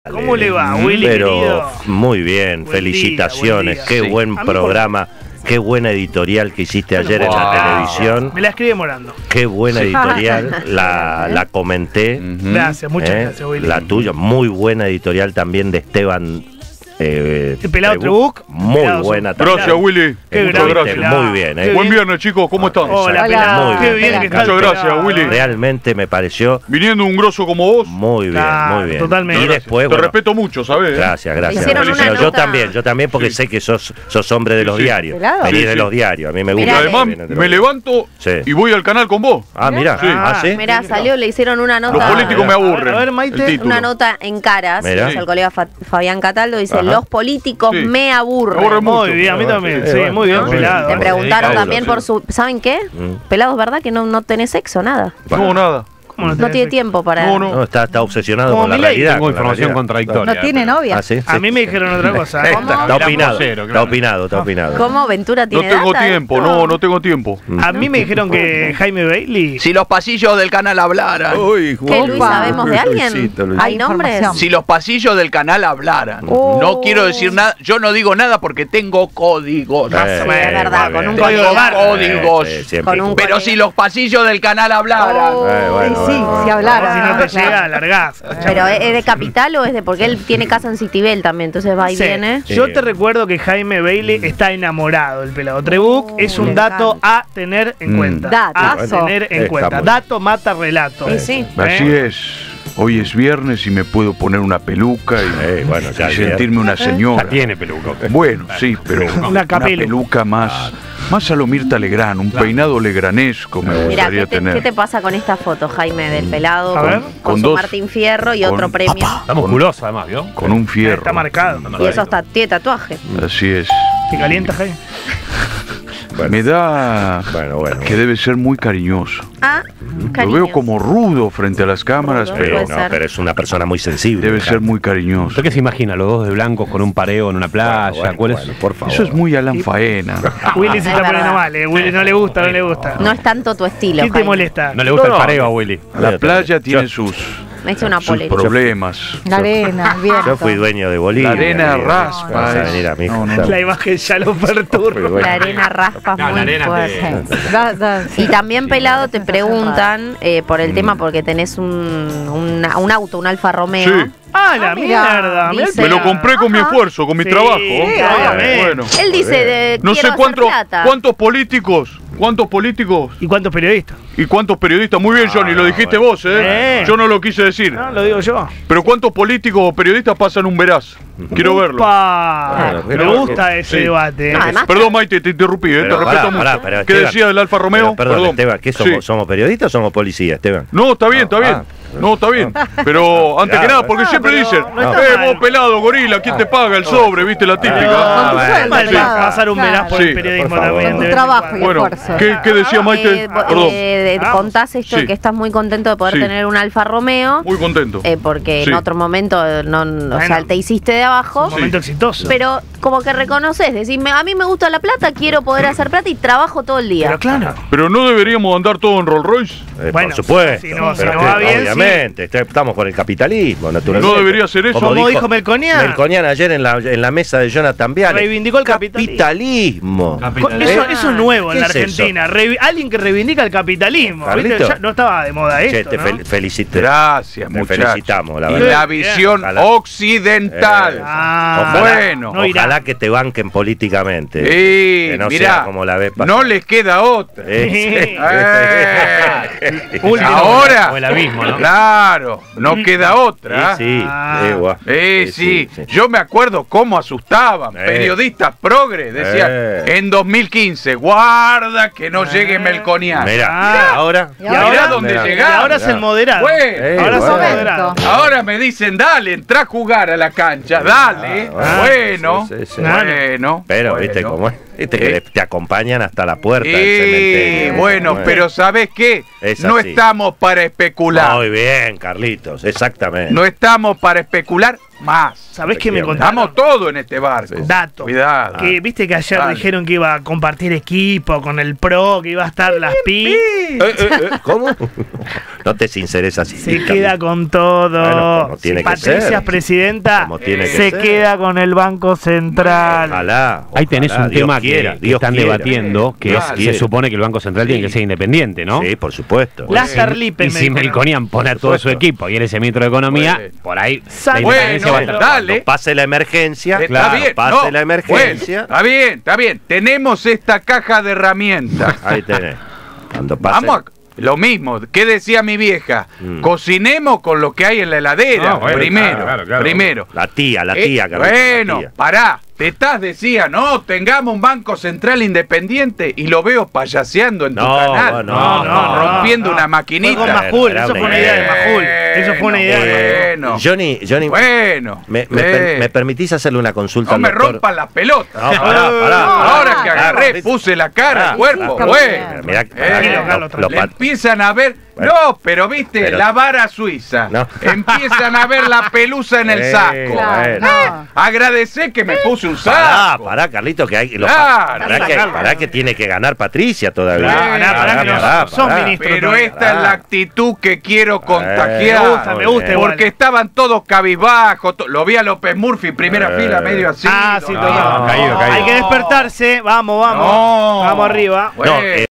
¿Cómo le va, Willy, Pero querido? muy bien, Buen felicitaciones, día, qué sí. buen A mí programa, qué buena editorial que hiciste ayer en la televisión, Me la escribe Morando. qué buena editorial, la comenté, Gracias, muchas gracias, Willy. la tuya, muy buena editorial también de Esteban. El pelado Trebuch. Muy Pelado, buena. Gracias, también. Willy. Qué Muchas grande, gracias. pelado. Muy bien, Qué Buen viernes, chicos. ¿Cómo están? Hola, Muy pelado. Qué bien. bien que está el Muchas gracias, pelado. Willy. Realmente me pareció Viniendo un grosso como vos, muy bien, Claro, muy bien. totalmente. Y después, te bueno, respeto mucho, ¿sabes? gracias, gracias. Hicieron una Pero nota- yo también porque sé que sos hombre de los Sí. diarios. ¿Pelado? Venís Sí, de sí. los diarios, a mí me Y gusta. Mirá, además Vienen de los me diarios. levanto Sí. y voy al canal con vos. Ah, mira, Sí. ¿sí? Mirá, salió, le hicieron una Los nota. políticos me aburren. A ver, Maite. el título. Una nota en Caras, Mirá. que es el colega Fabián Cataldo, dice: Ajá. los políticos Sí. me aburren. Me aburren mucho. Muy bien, a mí también. Sí, Sí, bueno, muy bien, muy pelado. Te bien. preguntaron Sí, también sí. por su... ¿Saben qué? Mm. Pelado, ¿es verdad que no tenés sexo, nada? No, nada. ¿Cómo No tenés tiene sexo? tiempo para... No, no. No, está obsesionado Como con la Milei. realidad. Tengo con la información realidad. contradictoria. No tiene novia. Ah, ¿sí? A mí me dijeron otra cosa. ¿eh? ¿Cómo? Está opinado, Cero, está claro. opinado, está opinado. ¿Cómo? ¿Ventura No tiene tengo data de tiempo, esto? no tengo tiempo. A mí me dijeron que Jaime Bailey. Si los pasillos del canal hablaran. Uy, ¿Qué, Luis, sabemos de alguien? Luisito, Luisito. ¿Hay nombres? Información. Si los pasillos del canal hablaran. Oh. No quiero decir nada. Yo no digo nada porque tengo códigos. Sí, es verdad, con un Tengo colega. códigos. siempre. Con un Pero colega. si los pasillos del canal hablaran. Bueno, Sí, bueno. si hablara. Si no te claro. llega, largás. ¿Pero es de Capital o es de...? Porque él tiene casa en Citibel también, entonces va y Sí. viene. Yo te recuerdo que Jaime Bailey está enamorado del pelado Trebuch. Es un me dato encanta. a tener en cuenta. Datazo. A tener en Está cuenta. muy Dato mata relato. Sí, sí. Así es. Hoy es viernes y me puedo poner una peluca y, Bueno, ya y sentirme una señora. Ya tiene peluca. Bueno, sí, pero Una capelu. peluca más a lo Mirta Legrand, un peinado legranesco me Mirá, gustaría ¿qué tener. te pasa con esta foto, Jaime, del pelado? A ver. Con Con su dos- Martín Fierro y con- otro premio. Está musculoso además, ¿vio? Con un fierro. Está marcado. Y eso está, tiene tatuaje. Así es. ¿Te calienta, Jaime? Bueno. Me da Bueno. que debe ser muy cariñoso. Ah, Lo cariño. veo como rudo frente a las cámaras, Rudo. pero Puede No, ser. pero es una persona muy sensible. debe ser Jaime. muy cariñoso. ¿Usted qué se imagina? Los dos de blancos con un pareo en una playa. Bueno, ¿Cuál es? bueno, por favor. Eso es muy Alan Faena. Willy se Es está poniendo verdad. mal, Willy no le gusta, no le gusta. No es tanto tu estilo, ¿Qué te Jaime. molesta? No le gusta No, el no. pareo a Willy. La playa tiene Yo- sus Me hice una polera. problemas. La arena, el viento. Yo fui dueño de Bolivia. La arena querido. raspa, Vas a es- venir a mi no, hija. no. La imagen ya lo perturba. Bueno. La arena raspa No, la muy arena fuerte. Sí. Y también, pelado, te Sí, preguntan por el tema porque tenés un auto, un Alfa Romeo. Sí. Ah, la Ah, mira. mierda. mirá el Dice- Me lo pelado. compré con mi esfuerzo, con mi Sí, trabajo. obviamente. Bueno. Él dice, No sé quiero hacer plata. cuántos políticos ¿Y cuántos periodistas? y cuántos periodistas. Muy bien, Johnny, lo dijiste vos, ¿eh? Bien. Yo no lo quise decir. No, lo digo yo. Pero cuántos políticos o periodistas pasan un veraz. Quiero verlo. Upa. Quiero Me verlo. gusta ese Sí. debate. No, además- Perdón, Maite, te interrumpí, te Pero respeto pará, mucho. pero ¿Qué Esteban, decía del Alfa Romeo? pero perdón, Esteban, ¿qué somos? Sí. ¿Somos periodistas o somos policías, Esteban? No, está bien, está bien. Ah. No, está bien. Pero antes Claro. que nada, porque Ah, siempre pero dicen, no está mal. vos pelado, gorila, ¿quién te paga el sobre? ¿Viste la típica? Ah, Con tu bueno. sueldo, Mal Sí. claro. pasar un veraz por Sí. el periodismo Por favor. también. Con de tu vez en trabajo cuando. y Bueno, esfuerzo. ¿qué decía Maite? Perdón. Contás esto Sí. de que estás muy contento de poder Sí. tener un Alfa Romeo. Muy contento. Porque Sí. en otro momento o sea, Bueno. te hiciste de abajo. Un momento exitoso. Pero como que reconoces, decís, a mí me gusta la plata, quiero poder hacer plata y trabajo todo el día. Pero claro. Pero no deberíamos andar todo en Rolls Royce. Bueno, por supuesto. si no- si Pero no que, va bien, obviamente, estamos con el capitalismo, naturalmente. No debería ser eso. Como dijo Melconian. Melconian ayer en la mesa de Jonathan Viale. Reivindicó el capitalismo. Eso es nuevo en la ¿Qué es eso? Argentina. Alguien que reivindica el capitalismo. ¿viste? Carlito. Ya no estaba de moda Che, esto, te ¿no? felicité. Gracias, Te muchachos. felicitamos, la Y verdad. la visión Ojalá. occidental. Ah, Bueno. no irá. Ojalá que te banquen políticamente. Sí, que no sea mirá, como la vez pasada. no les queda otra. Último. Ahora, O el abismo, ¿no? claro, no queda otra. Sí, Ah. guau. Sí. Yo me acuerdo cómo asustaban. Periodistas progres decían en 2015, guarda que no llegue Melconian. Mirá, Ah. ahora. Y ahora- Mirá dónde Mirá. Y llegaron. ahora es el moderado. Bueno, Ahora es el bueno. moderado. ahora me dicen, dale, entra a jugar a la cancha, dale. Ah, bueno, sí, sí, sí. bueno. Pero, bueno. viste cómo es. Viste que te acompañan hasta la puerta del Y cementerio. bueno, pero ¿sabes qué? Es No así. estamos para especular. Muy bien, Carlitos, exactamente. No estamos para especular más. ¿Sabés qué me Efectivamente. contaron? Estamos todos en este barco. Dato. Cuidado. Que viste que ayer Dale. dijeron que iba a compartir equipo con el Pro, que iba a estar las pi. ¿Cómo? No te sinceres así. Se queda con todo. Bueno, como tiene si que Patricia ser. es presidenta, Como tiene que se ser. queda con el Banco Central. Ojalá. Ahí tenés ojalá, un Dios tema quiera, que Dios están quiera. debatiendo, que Dios se quiera. supone que el Banco Central tiene que ser independiente, ¿no? Sí, por supuesto. Las Terlipe, Y si Melconian pone a todo su equipo y él es el ministro de Economía, Bueno. por ahí San- la independencia Bueno, va a estar. dale. Cuando pase la emergencia, Está claro, bien, pase no, la emergencia. bueno, está bien. Tenemos esta caja de herramientas. Ahí tenés. Cuando pase. Vamos a... Lo mismo, ¿qué decía mi vieja? Cocinemos con lo que hay en la heladera. Bueno, primero, claro. primero. La tía, Carlita, bueno, la tía. pará. Tetaz decía, no, tengamos un banco central independiente y lo veo payaseando en tu No, canal. no, rompiendo una Fue maquinita. con Majul, Era eso una fue una idea de Majul. Eso fue una idea de Bueno. Johnny, Bueno. ¿me permitís hacerle una consulta No al me doctor? rompan las pelotas. No, pará. Ahora que agarré, puse la cara, el cuerpo, pará. bueno. Mirá, Le empiezan a ver. No, pero viste, Pero- la vara suiza. No. Empiezan a ver la pelusa en el saco. Claro, no. Agradecé que me puse un saco. Pará, Carlito, que hay. Claro. Pará que tiene que ganar Patricia todavía. Pará, que no son ministros Pero todavía. esta es la actitud que quiero contagiar. me gusta igual. Porque estaban todos cabizbajos. Lo vi a López Murphy, primera fila, medio así. Ah, sí, No, total. caído. Hay que despertarse. Vamos. No. Vamos arriba. Bueno. No,